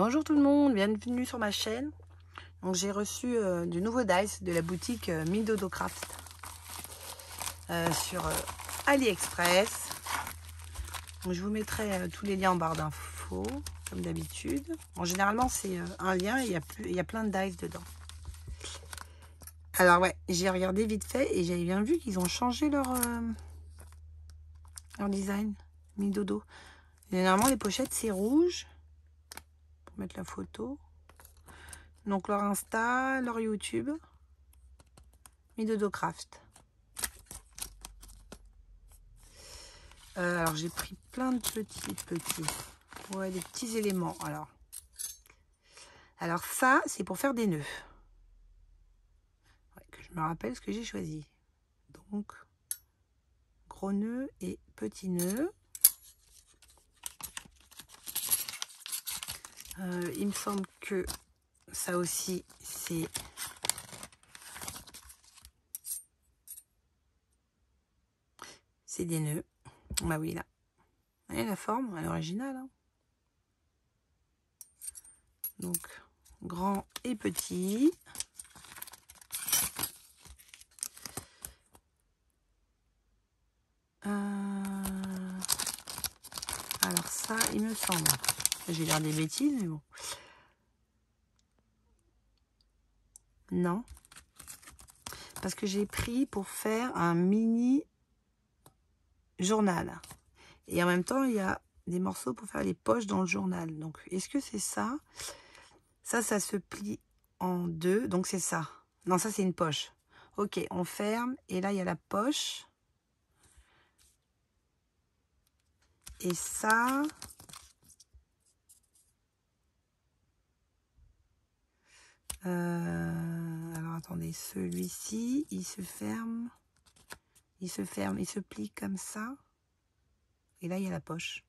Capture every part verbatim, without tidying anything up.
Bonjour tout le monde, bienvenue sur ma chaîne. Donc j'ai reçu euh, du nouveau dice de la boutique euh, Midodo Craft euh, sur euh, AliExpress. Donc je vous mettrai euh, tous les liens en barre d'infos comme d'habitude. Bon, généralement c'est euh, un lien et il y a plus, il y a plein de dice dedans. Alors ouais, j'ai regardé vite fait et j'avais bien vu qu'ils ont changé leur euh, leur design Midodo. Généralement les pochettes c'est rouge pour mettre la photo. Donc leur Insta, leur YouTube, Midodo Craft. Euh, alors j'ai pris plein de petits, petits, ouais, des petits éléments. Alors, alors ça c'est pour faire des nœuds. Ouais, que je me rappelle ce que j'ai choisi. Donc gros nœud et petits nœuds. Euh, il me semble que ça aussi c'est c'est des nœuds. Bah oui là. Vous voyez la forme, à l'original. Hein. Donc grand et petit. Euh... Alors ça, il me semble. J'ai l'air des bêtises, mais bon. Non. Parce que j'ai pris pour faire un mini journal. Et en même temps, il y a des morceaux pour faire les poches dans le journal. Donc, est-ce que c'est ça? Ça, ça se plie en deux. Donc, c'est ça. Non, ça, c'est une poche. Ok, on ferme. Et là, il y a la poche. Et ça... Euh, alors, attendez. Celui-ci, il se ferme. Il se ferme. Il se plie comme ça. Et là, il y a la poche.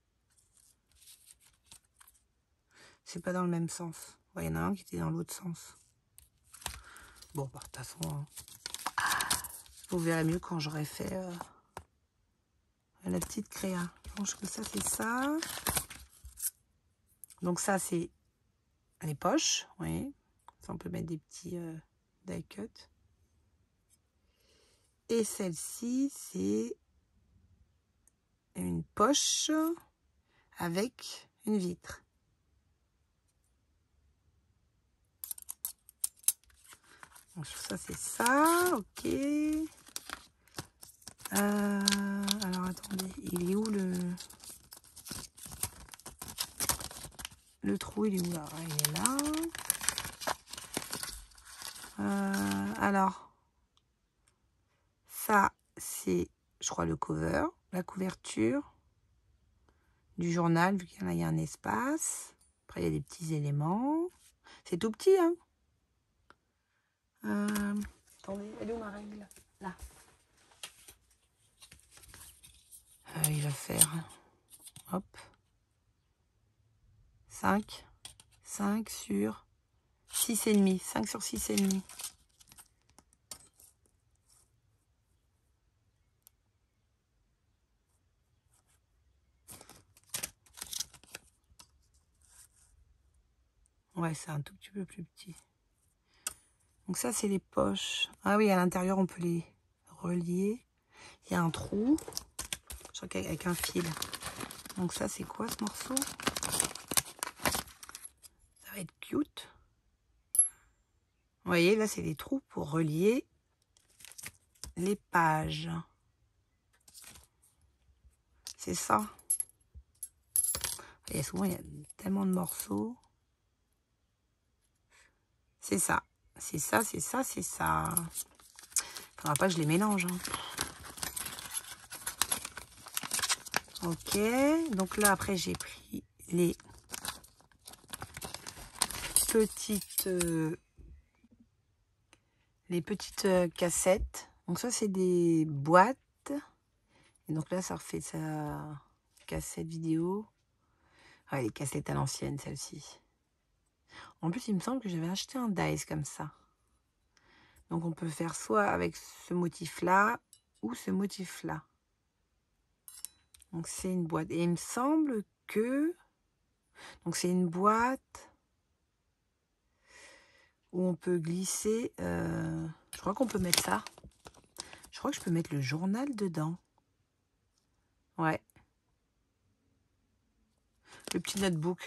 C'est pas dans le même sens. Il y en a un qui était dans l'autre sens. Bon, bah, de toute façon, hein, vous verrez mieux quand j'aurai fait euh, la petite créa. Je pense que ça, c'est ça. Donc ça, c'est les poches. Oui. Ça, on peut mettre des petits euh, die cut. Et celle-ci, c'est une poche avec une vitre. Donc ça, c'est ça. Ok. Euh, alors, attendez. Il est où le... Le trou, il est où là? Il est là. Euh, alors, ça, c'est, je crois, le cover, la couverture du journal, vu qu'il y a un espace. Après, il y a des petits éléments. C'est tout petit, hein. Euh, attendez, elle est où ma règle? Là. Euh, il va faire, hop, cinq, cinq sur six et demi, cinq sur six et demi. Ouais, c'est un tout petit peu plus petit. Donc ça, c'est les poches. Ah oui, à l'intérieur, on peut les relier. Il y a un trou. Je crois qu'avec un fil. Donc ça, c'est quoi ce morceau? Ça va être cute. Vous voyez, là, c'est des trous pour relier les pages. C'est ça. Et souvent, il y a tellement de morceaux. C'est ça. C'est ça, c'est ça, c'est ça. Faudra pas que je les mélange. Hein. Ok. Donc là, après, j'ai pris les petites... Euh, les petites euh, cassettes. Donc ça, c'est des boîtes. Et donc là, ça refait sa cassette vidéo. Ouais, les cassettes à l'ancienne, celle-ci. En plus, il me semble que j'avais acheté un dice comme ça. Donc, on peut faire soit avec ce motif-là ou ce motif-là. Donc, c'est une boîte. Et il me semble que Donc c'est une boîte où on peut glisser. Euh, je crois qu'on peut mettre ça. Je crois que je peux mettre le journal dedans. Ouais. Le petit notebook.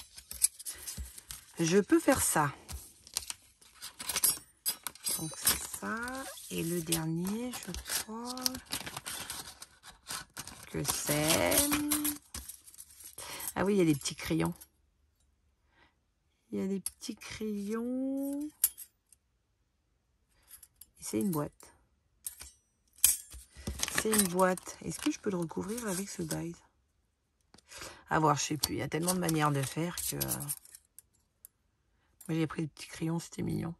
Je peux faire ça. Donc ça. Et le dernier, je crois que c'est... Ah oui, il y a des petits crayons. Il y a des petits crayons. Et c'est une boîte. C'est une boîte. Est-ce que je peux le recouvrir avec ce bail? À voir, je sais plus. Il y a tellement de manières de faire que... Moi, j'ai pris le petit crayon, c'était mignon.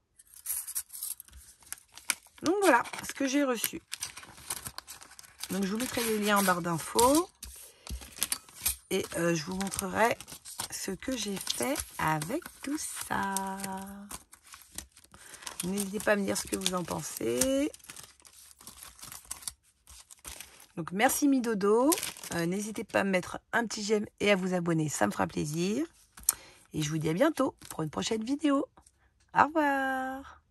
Donc voilà ce que j'ai reçu. Donc je vous mettrai les liens en barre d'infos. Et euh, je vous montrerai ce que j'ai fait avec tout ça. N'hésitez pas à me dire ce que vous en pensez. Donc merci Midodo. Euh, N'hésitez pas à me mettre un petit j'aime et à vous abonner, ça me fera plaisir. Et je vous dis à bientôt pour une prochaine vidéo. Au revoir.